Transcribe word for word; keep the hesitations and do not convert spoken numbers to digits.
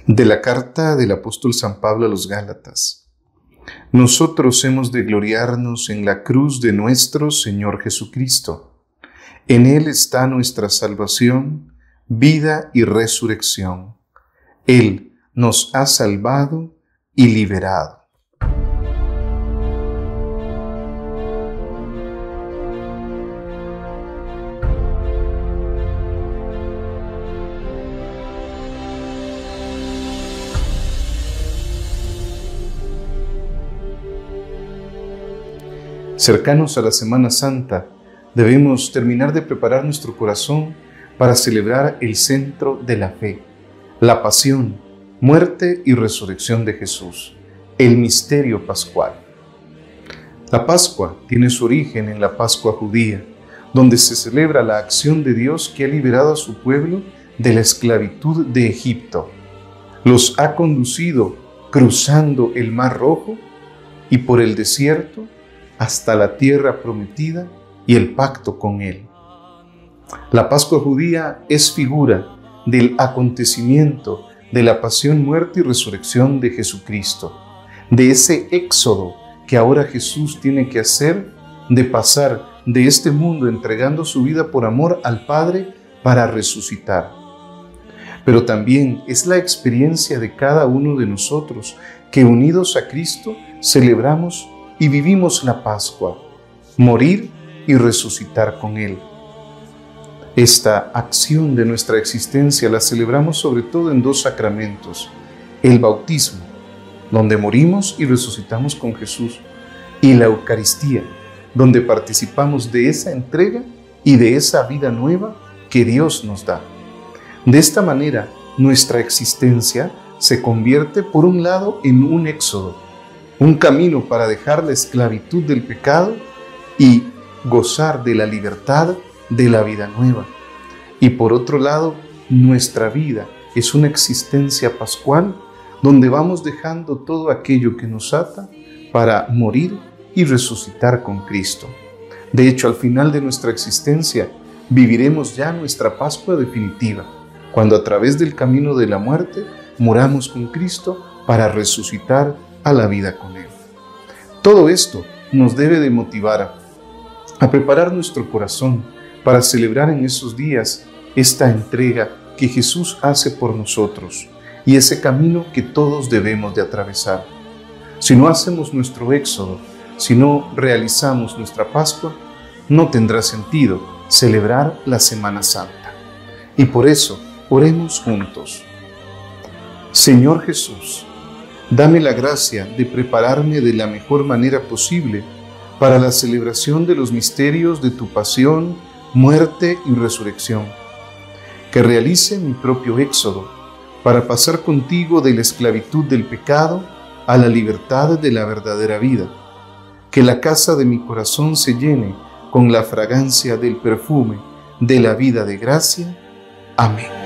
De la carta del apóstol San Pablo a los Gálatas. Nosotros hemos de gloriarnos en la cruz de nuestro Señor Jesucristo. En Él está nuestra salvación, vida y resurrección. Él nos ha salvado y liberado. Cercanos a la Semana Santa, debemos terminar de preparar nuestro corazón para celebrar el centro de la fe, la pasión, muerte y resurrección de Jesús, el misterio pascual. La Pascua tiene su origen en la Pascua judía, donde se celebra la acción de Dios que ha liberado a su pueblo de la esclavitud de Egipto. Los ha conducido cruzando el Mar Rojo y por el desierto hasta la tierra prometida y el pacto con Él. La Pascua judía es figura del acontecimiento de la pasión, muerte y resurrección de Jesucristo, de ese éxodo que ahora Jesús tiene que hacer, de pasar de este mundo entregando su vida por amor al Padre para resucitar. Pero también es la experiencia de cada uno de nosotros que, unidos a Cristo, celebramos y vivimos la Pascua, morir y resucitar con Él. Esta acción de nuestra existencia la celebramos sobre todo en dos sacramentos: el bautismo, donde morimos y resucitamos con Jesús, y la Eucaristía, donde participamos de esa entrega y de esa vida nueva que Dios nos da. De esta manera, nuestra existencia se convierte, por un lado, en un éxodo, un camino para dejar la esclavitud del pecado y gozar de la libertad de la vida nueva. Y por otro lado, nuestra vida es una existencia pascual donde vamos dejando todo aquello que nos ata para morir y resucitar con Cristo. De hecho, al final de nuestra existencia viviremos ya nuestra Pascua definitiva, cuando a través del camino de la muerte muramos con Cristo para resucitar a la vida con Él. Todo esto nos debe de motivar a, a preparar nuestro corazón para celebrar en esos días esta entrega que Jesús hace por nosotros y ese camino que todos debemos de atravesar. Si no hacemos nuestro éxodo, si no realizamos nuestra Pascua, no tendrá sentido celebrar la Semana Santa. Y por eso, oremos juntos. Señor Jesús, dame la gracia de prepararme de la mejor manera posible para la celebración de los misterios de tu pasión, muerte y resurrección. Que realice mi propio éxodo para pasar contigo de la esclavitud del pecado a la libertad de la verdadera vida. Que la casa de mi corazón se llene con la fragancia del perfume de la vida de gracia. Amén.